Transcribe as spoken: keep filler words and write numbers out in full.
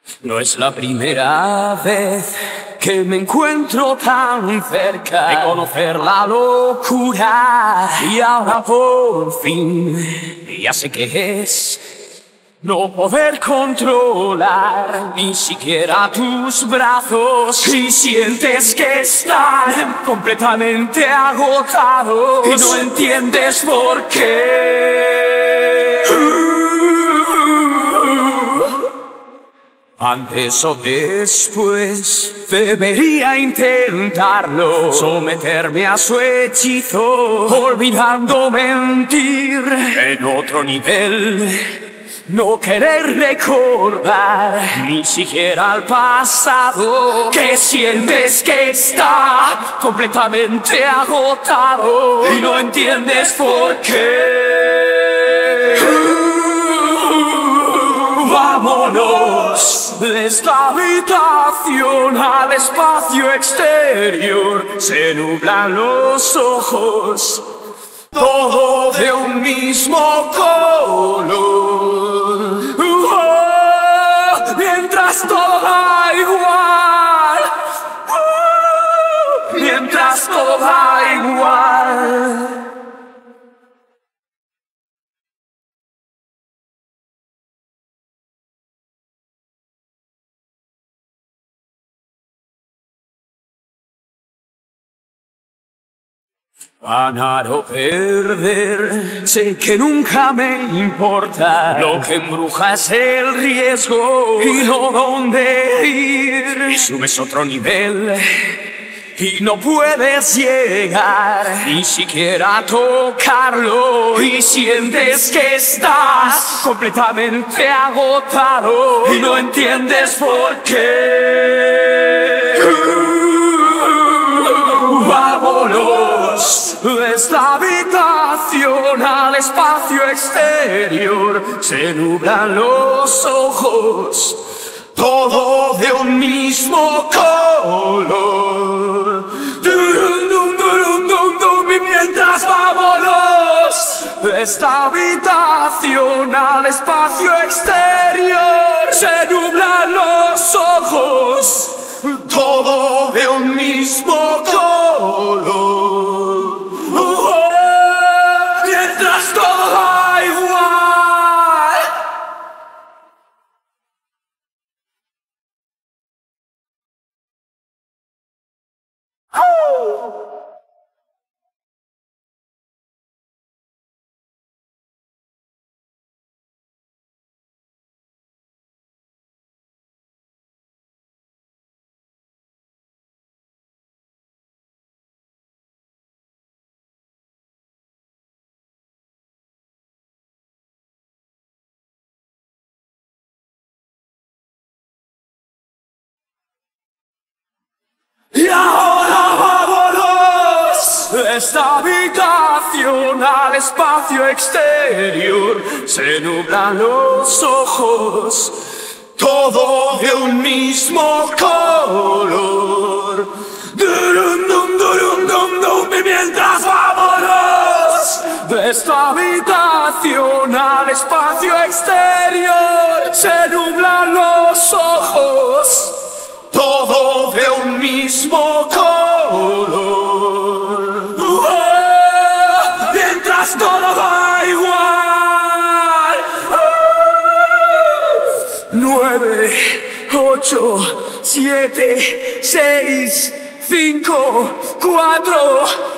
No es la primera vez que me encuentro tan cerca de conocer la locura. Y ahora por fin ya sé qué es no poder controlar ni siquiera tus brazos. Y sientes que están completamente agotados y no entiendes por qué. Antes o después debería intentarlo, someterme a su hechizo, olvidando mentir en otro nivel. No querer recordar ni siquiera el pasado, que sientes que está completamente agotado y no entiendes por qué. Vámonos de esta habitación al espacio exterior. Se nublan los ojos, todo de un mismo color. Oh, mientras todo da igual, oh, mientras todo da igual. Ganar o perder, sé que nunca me importa. Lo que embruja es el riesgo y no dónde ir. Y subes otro nivel y no puedes llegar ni siquiera a tocarlo. Y sientes que estás completamente agotado y no entiendes por qué. Vámonos de esta habitación al espacio exterior. Se nublan los ojos, todo de un mismo color. Durum, dum, durum, dum, dum, y mientras vámonos de esta habitación al espacio exterior. Se nublan los ojos, todo de un mismo color. Oh, mientras todo da igual. Oh. Y ahora vámonos de esta habitación al espacio exterior. Se nublan los ojos, todo de un mismo color. Durum, dum, durum, dum, dum, y mientras vámonos de esta habitación al espacio exterior. Se nublan los ojos, todo de un mismo color. Oh, mientras todo da igual. Oh, nueve, ocho, siete, seis, cinco, cuatro,